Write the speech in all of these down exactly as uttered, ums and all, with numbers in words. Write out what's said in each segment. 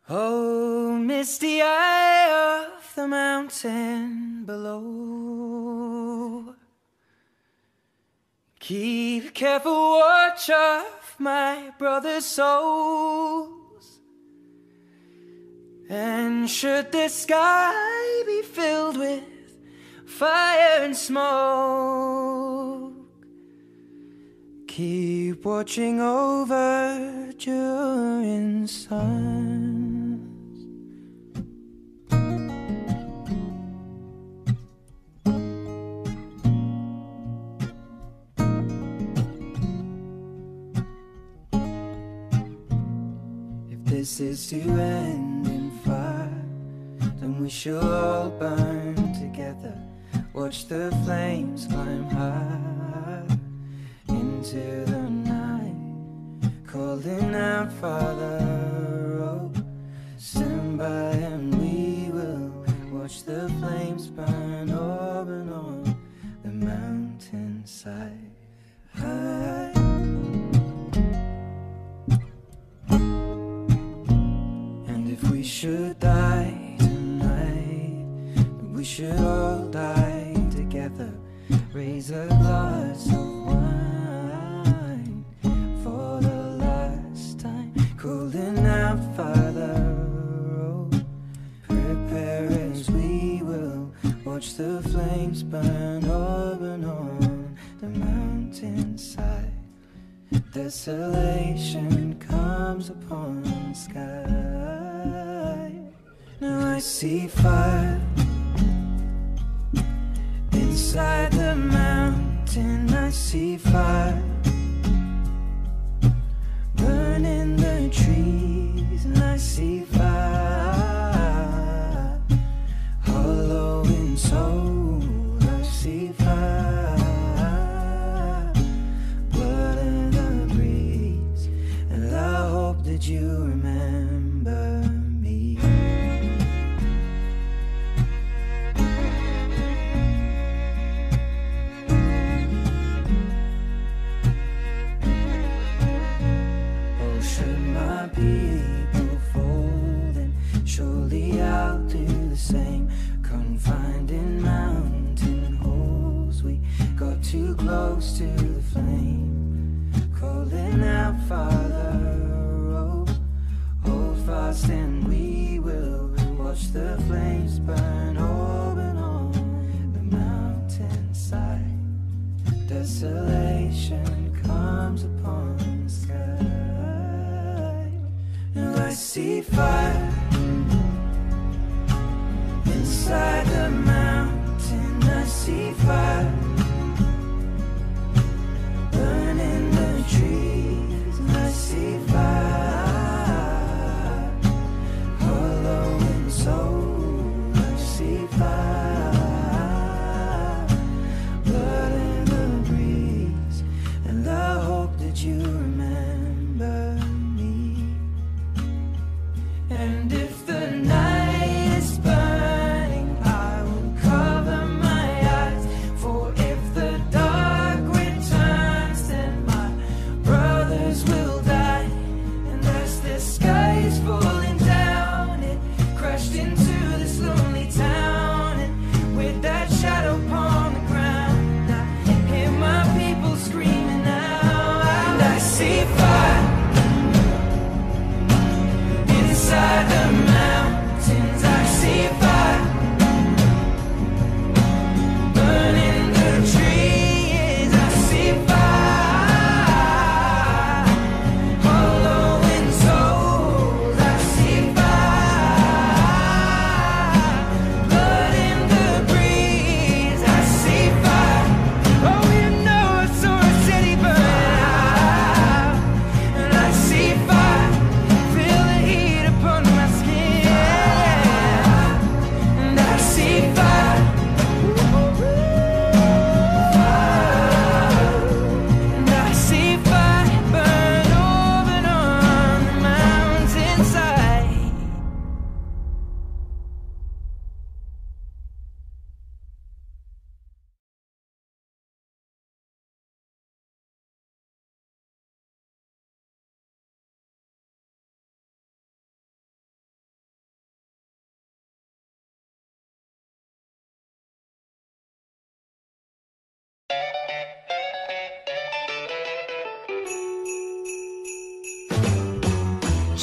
Oh, misty eye of the mountain below, keep careful watch of my brother's souls. And should the sky be filled with fire and smoke, keep watching over during suns. If this is to end in fire, then we shall all burn together. Watch the flames climb high into the night, calling out, Father, oh, stand by and we will watch the flames burn open on the mountainside. High. And if we should die tonight, we should all die together. Raise a glass of wine for the last time, calling out, Father, oh, prepare as we will watch the flames burn open on the mountainside. Desolation comes upon the sky. Now I see fire inside the mountain. I see fire burning the trees, and I see fire hollow in soul. I see fire, blood in the breeze, and I hope that you remember me. People folding, surely I'll do the same. Confined in mountain holes, we got too close to the flame, calling out, Father, oh, hold fast and we will watch the flames burn open on the mountainside. Desolation comes upon the sky. I see fire inside the mountain. I see fire burning the trees. I see fire hollow in soul. I see fire, blood in the breeze, and I hope that you remember. And if the night is burning, I will cover my eyes, for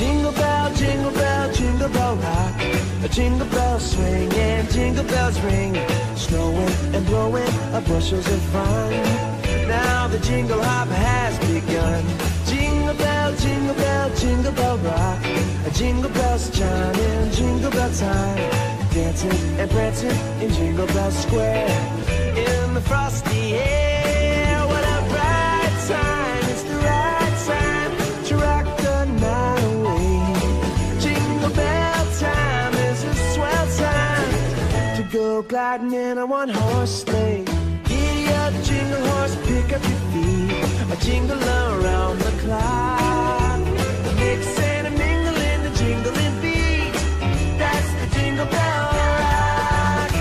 Jingle bell, jingle bell, jingle bell rock. A jingle bell swing and jingle bells ring. Snowing and blowing a bushels of fun. Now the jingle hop has begun. Jingle bell, jingle bell, jingle bell rock. A jingle bells chiming, jingle bell time. Dancing and prancing in Jingle Bell Square. In the frosty air, what a bright time. It's the right time to rock the night away. Jingle bell time is a swell time to go gliding in a one-horse sleigh. Giddy up, jingle horse, pick up your feet. A jingle around the clock. Mix and a mingle in the jingling beat. That's the Jingle Bell Rock.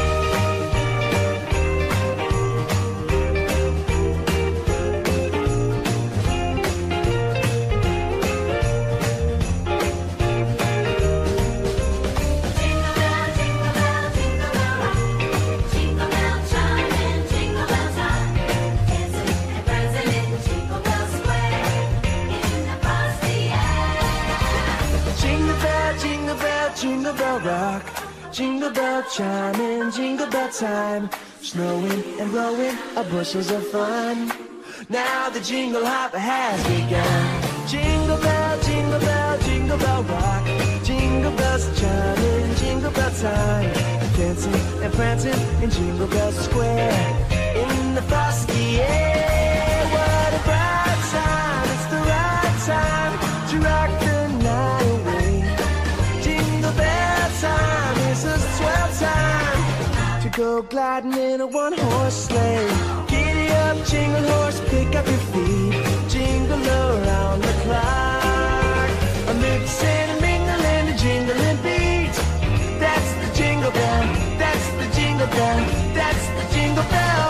Jingle bell, jingle bell, jingle bell rock. Jingle bell chime and jingle bell time. Dancing and prancing in Jingle Bell Square. In the frosty air. Jingle bell, jingle bell, jingle bell rock. Jingle bell chiming, jingle bell time. Snowing and blowing a bushels of fun. Now the jingle hop has begun. Jingle bell, jingle bell, jingle bell rock. Jingle bells chiming, jingle bell time. Dancing and prancing in Jingle Bell Square. In the frosty air, what a bright time. It's the right time to rock the night away. Jingle bell time is a swell time to go gliding in a one-horse sleigh. Giddy up, jingle horse, pick up your feet. Jingle around the clock. A mix and a mingle and a jingling beat. That's the jingle bell, that's the jingle bell, that's the Jingle Bell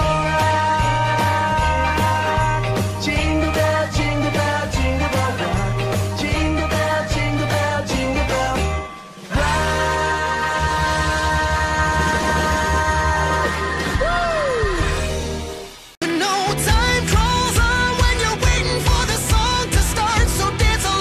Rock. Jingle bell, jingle bell, jingle bell rock. Jingle bell, jingle bell, jingle bell rock. No time crawls on when you're waiting for the song to start. So dance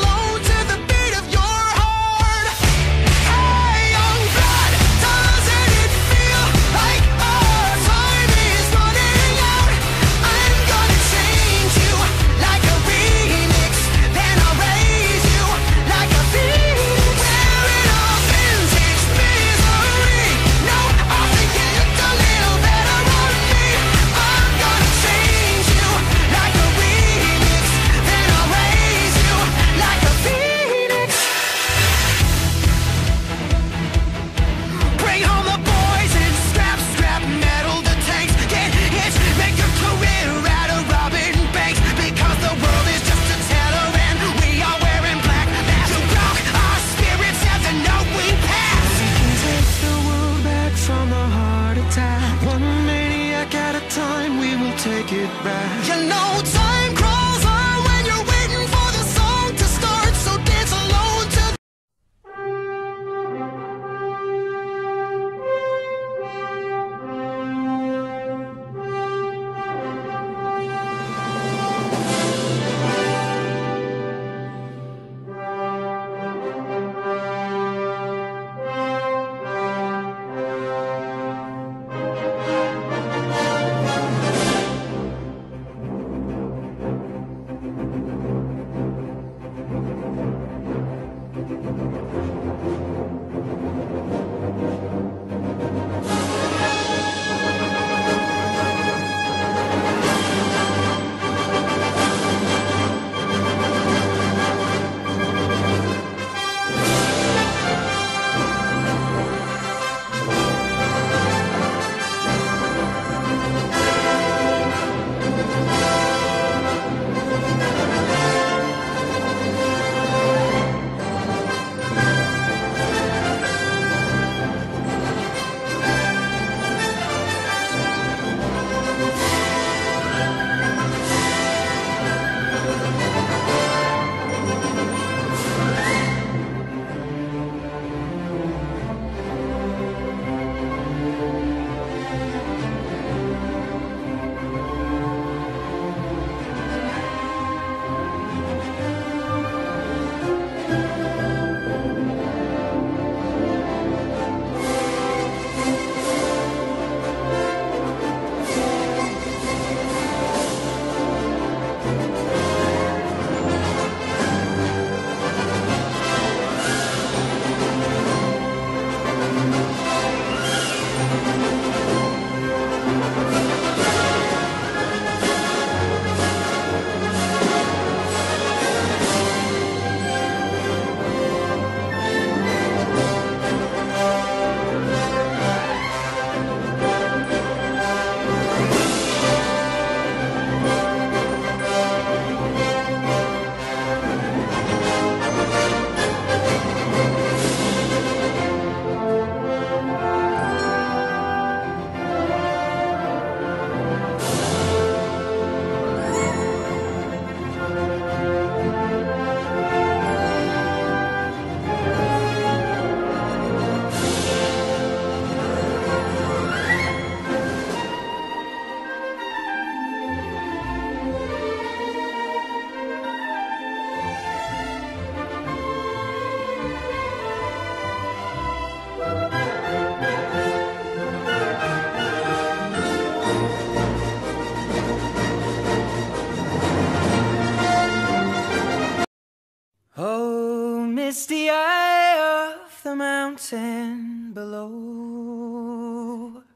eye of the mountain below.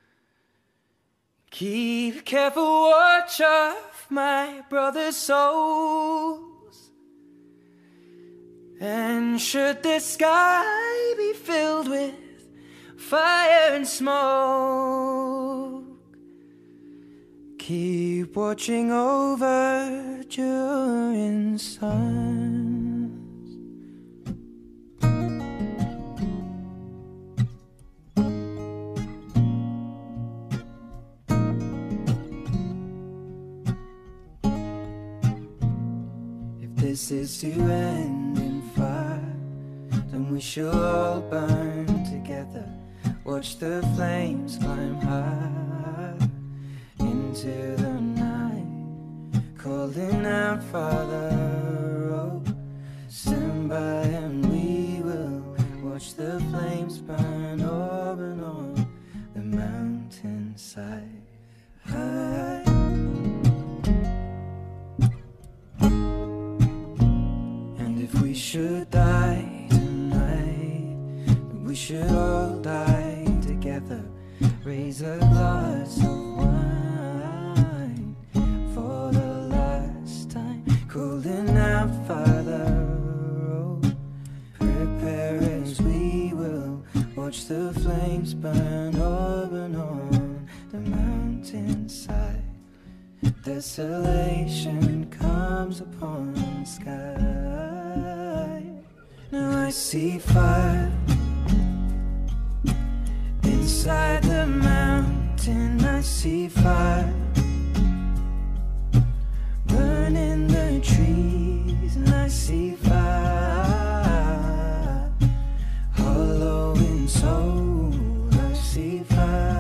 Keep careful watch of my brother's souls. And should the sky be filled with fire and smoke, keep watching over during suns. If this is to end in fire, then we shall all burn together. Watch the flames climb high into the night, calling out, Father, oh, stand by and we will watch the flames burn over and on the mountainside. High. And if we should die tonight, we should all die together. Raise a glass of wine for the last time, calling out, Father, oh, prepare as we will watch the flames burn over and on the mountainside. Desolation comes upon the sky. Now I see fire inside the mountain. I see fire burning the trees, and I see fire hollow in soul. I see fire.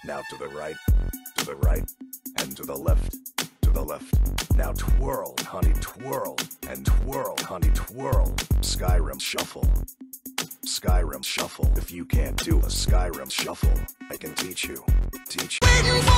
Now to the right, to the right, and to the left, to the left. Now twirl, honey, twirl, and twirl, honey, twirl. Skyrim shuffle. Skyrim shuffle. If you can't do a Skyrim shuffle, I can teach you. Teach you.